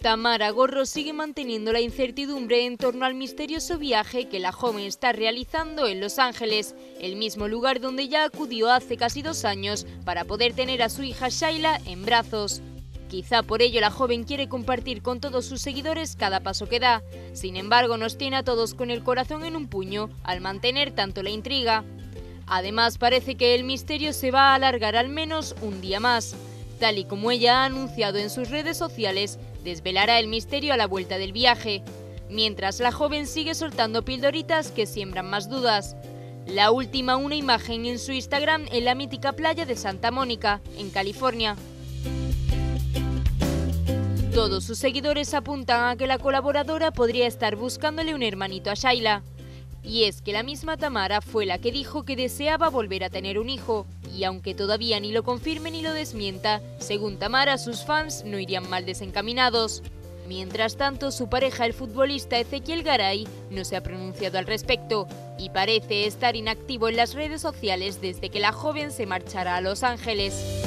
Tamara Gorro sigue manteniendo la incertidumbre en torno al misterioso viaje que la joven está realizando en Los Ángeles, el mismo lugar donde ya acudió hace casi 2 años para poder tener a su hija Shayla en brazos. Quizá por ello la joven quiere compartir con todos sus seguidores cada paso que da. Sin embargo, nos tiene a todos con el corazón en un puño al mantener tanto la intriga. Además, parece que el misterio se va a alargar al menos un día más. Tal y como ella ha anunciado en sus redes sociales, desvelará el misterio a la vuelta del viaje, mientras la joven sigue soltando pildoritas que siembran más dudas. La última, una imagen en su Instagram en la mítica playa de Santa Mónica, en California. Todos sus seguidores apuntan a que la colaboradora podría estar buscándole un hermanito a Shayla. Y es que la misma Tamara fue la que dijo que deseaba volver a tener un hijo, y aunque todavía ni lo confirme ni lo desmienta, según Tamara sus fans no irían mal desencaminados. Mientras tanto, su pareja, el futbolista Ezequiel Garay, no se ha pronunciado al respecto, y parece estar inactivo en las redes sociales desde que la joven se marchara a Los Ángeles.